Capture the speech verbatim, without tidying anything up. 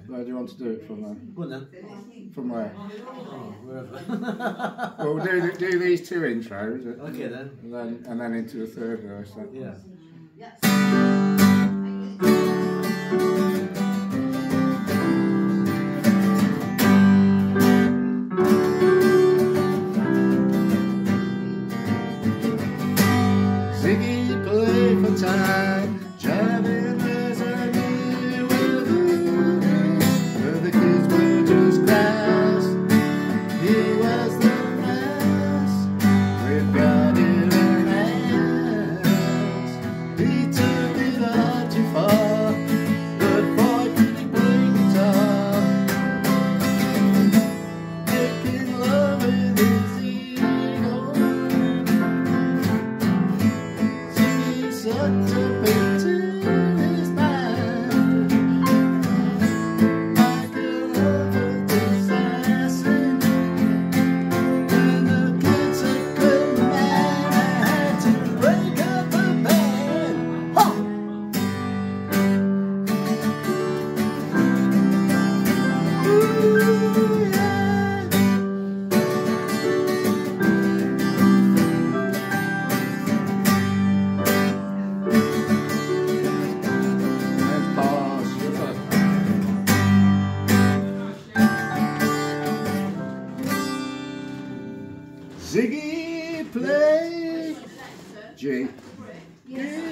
Where do you want to do it from then? Go on then. From where? Oh, wherever. Well, we'll do, do these two intros. Okay then. And then, and then into the third verse then. Yeah. Ziggy play for time, jiving as I knew with voodoo. Where the kids were just crass, he was the mess. With God in an ass, he took it all too far. But boy, could he play guitar, making love with his ego. Sucked up into his mind like a lover's assassin. When the kids had come mad, I had to break up the band. Huh. Ooh, yeah. Ziggy play G.